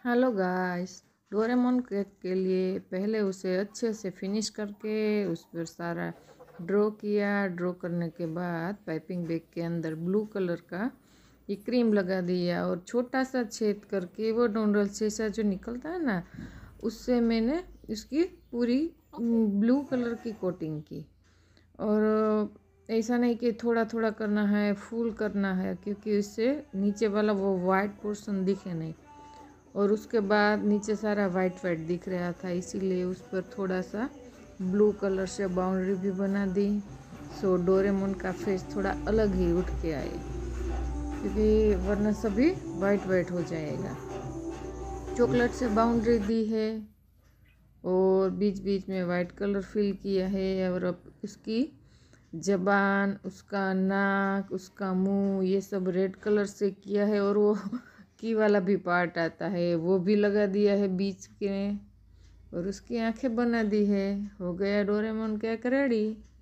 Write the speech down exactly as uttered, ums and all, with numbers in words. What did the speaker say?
Hello guys. Doraemon cake के लिए पहले उसे अच्छे से फिनिश करके उस पर सारा ड्रॉ किया। ड्रॉ करने के बाद पाइपिंग बैग के अंदर ब्लू कलर का ये क्रीम लगा दिया और छोटा सा छेद करके वो नूडल जैसा जो निकलता है ना, उससे मैंने इसकी पूरी ब्लू कलर की कोटिंग की। और ऐसा नहीं कि थोड़ा थोड़ा करना है, फुल करना है, क्योंकि इससे नीचे वाला वो वाइट पोर्शन दिखे नहीं। और उसके बाद नीचे सारा वाइट वाइट दिख रहा था, इसीलिए उस पर थोड़ा सा ब्लू कलर से बाउंड्री भी बना दी। सो डोरेमोन का फेस थोड़ा अलग ही उठ के आए, क्योंकि वरना सभी वाइट वाइट हो जाएगा। चॉकलेट से बाउंड्री दी है और बीच बीच में वाइट कलर फिल किया है। और अब उसकी जबान, उसका नाक, उसका मुंह, ये सब रेड कलर से किया है। और वो की वाला भी पार्ट आता है वो भी लगा दिया है बीच के। और उसकी आंखें बना दी है। हो गया डोरेमोन केक रेडी।